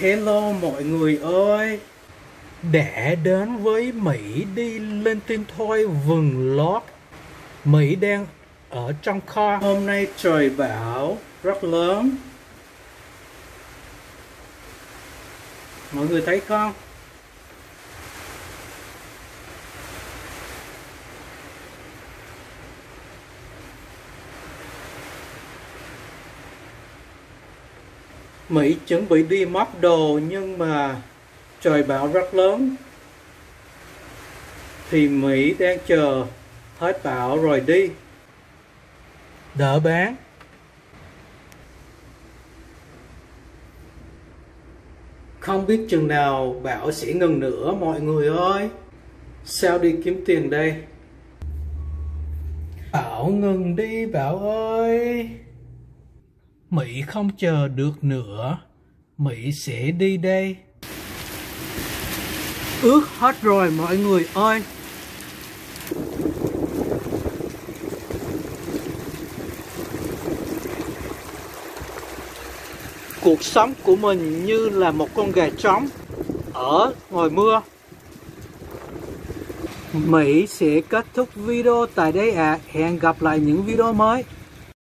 Hello mọi người ơi, đã đến với Mỹ đi lên tin thôi vlog. Mỹ đang ở trong kho. Hôm nay trời bão rất lớn, mọi người thấy không? Mỹ chuẩn bị đi móc đồ nhưng mà trời bão rất lớn, thì Mỹ đang chờ hết bão rồi đi, đỡ bán. Không biết chừng nào bão sẽ ngừng nữa mọi người ơi. Sao đi kiếm tiền đây? Bão ngừng đi Bão ơi. Mỹ không chờ được nữa, Mỹ sẽ đi đây. Ướt hết rồi mọi người ơi. Cuộc sống của mình như là một con gà trống ở ngoài mưa. Mỹ sẽ kết thúc video tại đây ạ. Hẹn gặp lại những video mới.